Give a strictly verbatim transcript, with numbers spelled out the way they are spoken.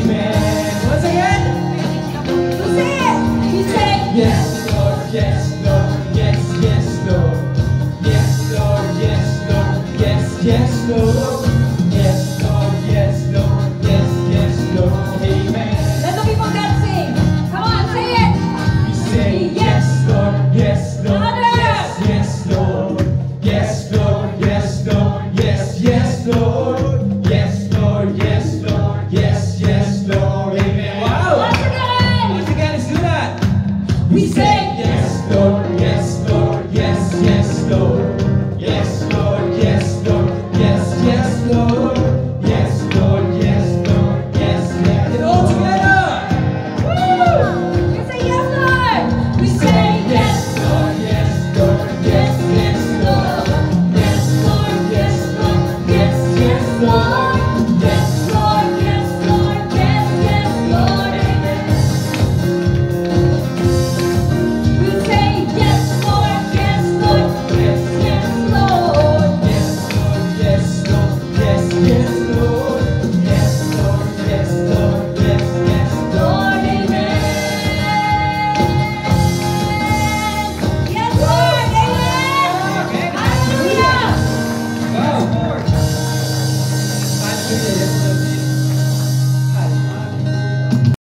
Amen. Once again. You say it. You say Yes, Lord, yes, Lord, yes, yes, Lord. Yes, Lord, yes, Lord, yes, yes, Lord. Yes, Lord, yes, Lord, yes, yes, Lord. Amen. Let the people dancing. Come on, say it. We say yes, Lord, yes, Lord, Louder. yes, yes, Lord. Yes, Lord, yes, Lord, yes, yes, Lord. Yes, Lord, yes, Lord, yes, yes, Lord. Amen. Wow. Once again. Once again, let's do that. We say Yes, Lord, yes, Lord, yes, yes, Lord. Yes, Lord, yes, Lord, yes, yes, Lord. Yes, Lord, yes, Lord, yes, yes. And all together. woo. You say yes, Lord. We say yes. Yes, Lord, yes, Lord, yes, yes, Lord. Yes, Lord, yes, Lord, yes, yes, Lord.